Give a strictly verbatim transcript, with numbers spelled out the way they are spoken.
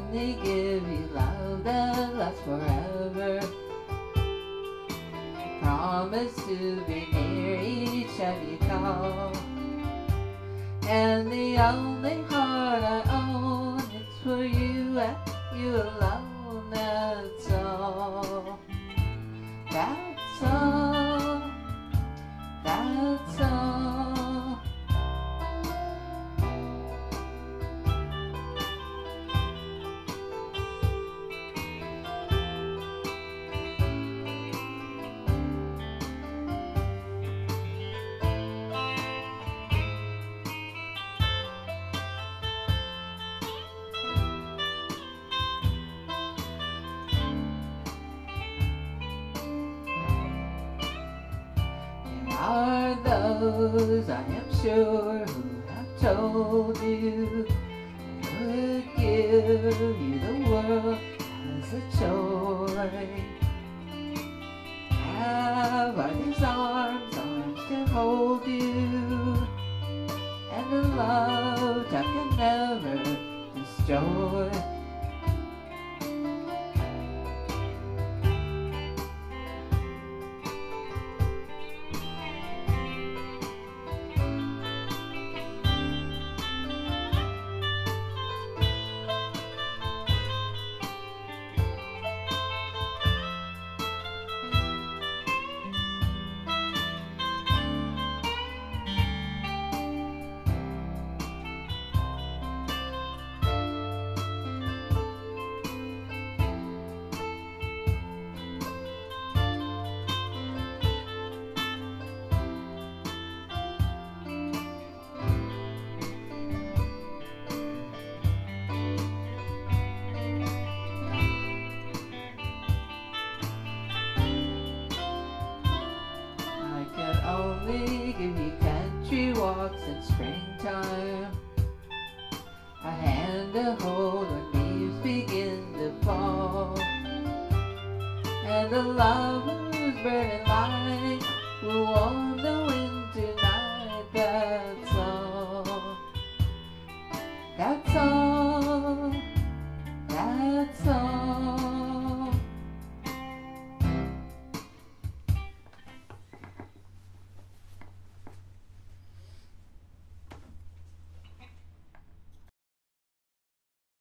only give you love that lasts forever. I promise to be near each time you call. And the only heart I own is for you and you alone, that's all. That's all. That's all. Are those, I am sure, who have told you they would give you the world as a chore. Have are these arms, arms can hold you, and a love that can never destroy. Only give you country walks in springtime, a hand to hold when leaves begin to fall, and a love whose burning light will warm the